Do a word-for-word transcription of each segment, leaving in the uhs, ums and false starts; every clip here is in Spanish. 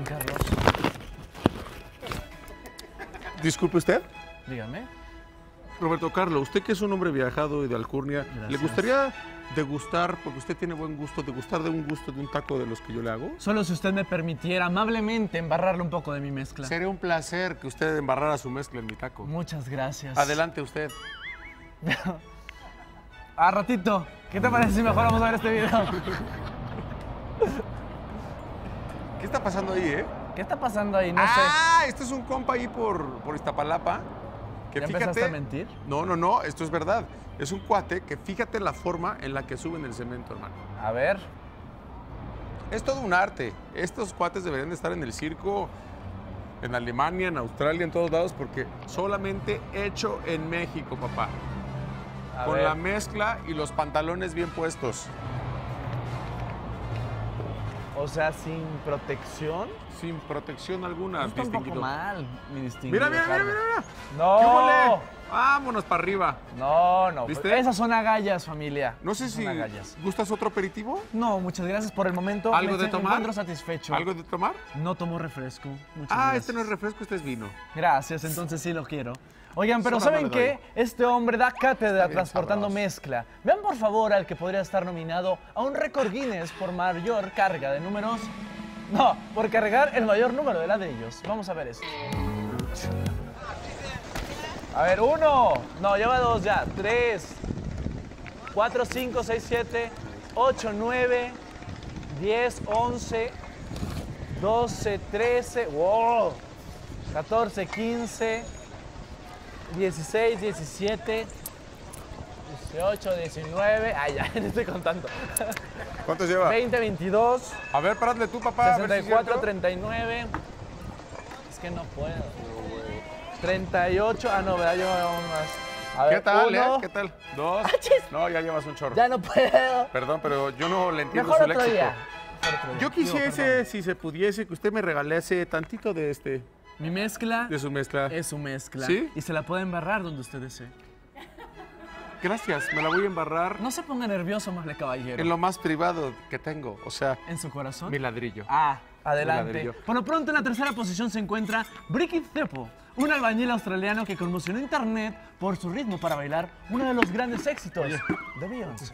Carlos. Disculpe usted. Dígame. Roberto Carlos, usted que es un hombre viajado y de alcurnia, Gracias. ¿le gustaría degustar, porque usted tiene buen gusto, degustar de un gusto de un taco de los que yo le hago? Solo si usted me permitiera amablemente embarrarle un poco de mi mezcla. Sería un placer que usted embarrara su mezcla en mi taco. Muchas gracias. Adelante usted. A ratito, ¿qué te parece si mejor vamos a ver este video? ¿Qué está pasando ahí, eh? ¿Qué está pasando ahí? No sé. ah, este es un compa ahí por, por Iztapalapa. Que ¿Ya fíjate, empezaste a mentir? No, no, no, esto es verdad. Es un cuate que fíjate la forma en la que suben el cemento, hermano. A ver. Es todo un arte. Estos cuates deberían de estar en el circo, en Alemania, en Australia, en todos lados, porque solamente hecho en México, papá. A Con ver. la mezcla y los pantalones bien puestos. O sea, sin protección. Sin protección alguna, Está un poco distinguido. mal, mi distinguido. Mira, mira, mira, Carlos. mira. No. ¿Qué huele? Vámonos para arriba. No, no. ¿Viste? Esas son agallas, familia. No sé Esas si son agallas. gustas otro aperitivo. No, muchas gracias por el momento. ¿Algo me de me tomar? encuentro satisfecho. ¿Algo de tomar? No tomo refresco. Muchas Ah, gracias. este no es refresco, este es vino. Gracias, entonces sí lo quiero. Oigan, pero Solo ¿saben no le qué? Este hombre da cátedra bien transportando sabroso. mezcla. Vean por favor al que podría estar nominado a un récord Guinness por mayor carga de números. No, por cargar el mayor número de ladrillos. Vamos a ver esto. A ver, uno. No, lleva dos ya. Tres. Cuatro, cinco, seis, siete, ocho, nueve, diez, once, doce, trece. Wow. catorce, quince, dieciséis, diecisiete, dieciocho, diecinueve. Ay, ya, no estoy contando. ¿Cuántos lleva? veinte, veintidós, A ver, párale tú, papá. a ver si sesenta es y cuatro, cierto. treinta y nueve. Es que no puedo. treinta y ocho. Ah, no, ¿verdad? Llevo aún más. A ver, ¿Qué tal, uno. eh? ¿Qué tal? Dos. No, ya llevas un chorro. Ya no puedo. Perdón, pero yo no le entiendo Mejor su otro léxico. día. Mejor otro día. Yo Digo, quisiese, perdón. si se pudiese, que usted me regalase tantito de este, Mi mezcla de su mezcla. es su mezcla. ¿Sí? Y se la puede embarrar donde usted desee. Gracias, me la voy a embarrar No se ponga nervioso, Mable Caballero. en lo más privado que tengo, o sea, ¿En su corazón? mi ladrillo. Ah, adelante. ladrillo. Por lo pronto, en la tercera posición se encuentra Bricky Thepo, un albañil australiano que conmocionó internet por su ritmo para bailar uno de los grandes éxitos de Beyoncé.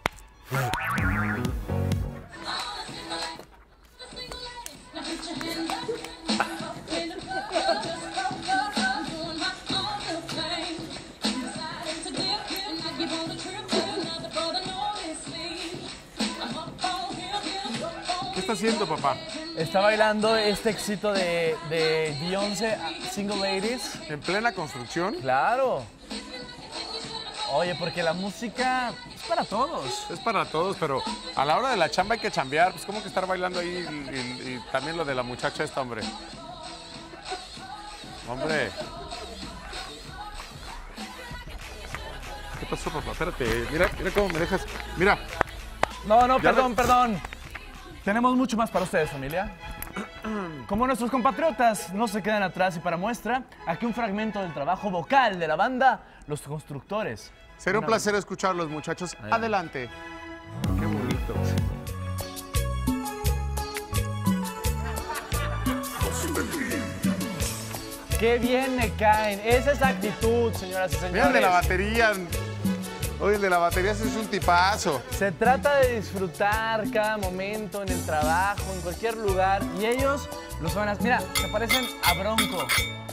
¿Qué está haciendo, papá? Está bailando este éxito de, de Beyoncé, Single Ladies. ¿En plena construcción? Claro. Oye, porque la música es para todos. Es para todos, pero a la hora de la chamba hay que chambear. Pues como que estar bailando ahí y, y- y también lo de la muchacha esta, hombre. Hombre. ¿Qué pasó, papá? Espérate, mira, mira cómo me dejas. Mira, No, no, Ya perdón, me- perdón. Tenemos mucho más para ustedes, familia. Como nuestros compatriotas no se quedan atrás y para muestra, aquí un fragmento del trabajo vocal de la banda Los Constructores. será un Una- placer escucharlos, muchachos. Adelante. Qué bonito. ¡Qué bien me caen! Esa es la actitud, señoras y señores. Mira el de la batería. Oye, el de la batería ese es un tipazo. Se trata de disfrutar cada momento en el trabajo, en cualquier lugar. Y ellos los van a... Mira, se parecen a Bronco.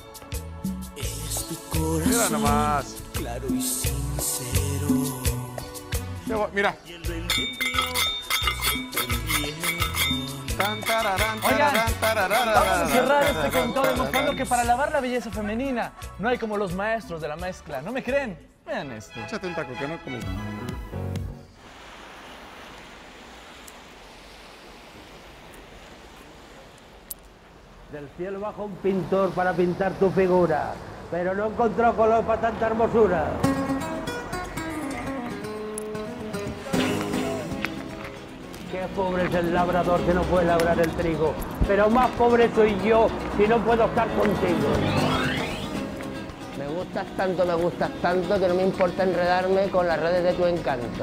Mira nomás. Claro y sincero. Qué bo- Mira. Tan, tararán, Oigan, tararán, tararán, vamos a cerrar este tararán, conteo demostrando tararán. que para alabar la belleza femenina no hay como los maestros de la mezcla. ¿No me creen? Vean esto. Échate un taco, que no comes. Del cielo bajó un pintor para pintar tu figura, pero no encontró color para tanta hermosura. Qué pobre es el labrador que no puede labrar el trigo, pero más pobre soy yo si no puedo estar contigo. Me gustas tanto, me gustas tanto que no me importa enredarme con las redes de tu encanto.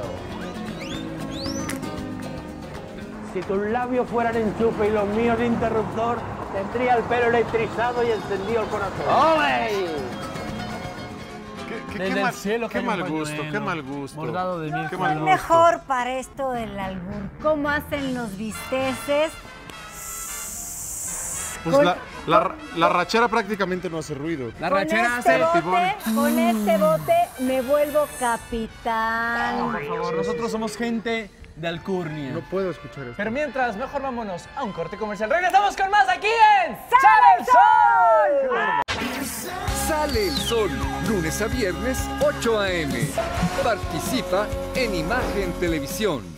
Si tus labios fueran enchufe y los míos interruptor, Tendría el pelo electrizado y encendido el corazón. ¡Ole! ¿Qué, qué, Desde qué el mal, cielo qué cae un mal gusto, pañuelo, qué mal gusto. bordado de mil Qué No mal soy gusto. mejor para esto del albur. ¿Cómo hacen los bisteces? Pues Con- la, la, la rachera prácticamente no hace ruido. La Con rachera este hace bote, timón. con este bote me vuelvo capitán. Por favor, nosotros somos gente de alcurnia. No puedo escuchar esto. Pero mientras, mejor vámonos a un corte comercial. Regresamos con más aquí en ¡Sale el Sol! Sale el Sol, lunes a viernes, ocho a eme. Participa en Imagen Televisión.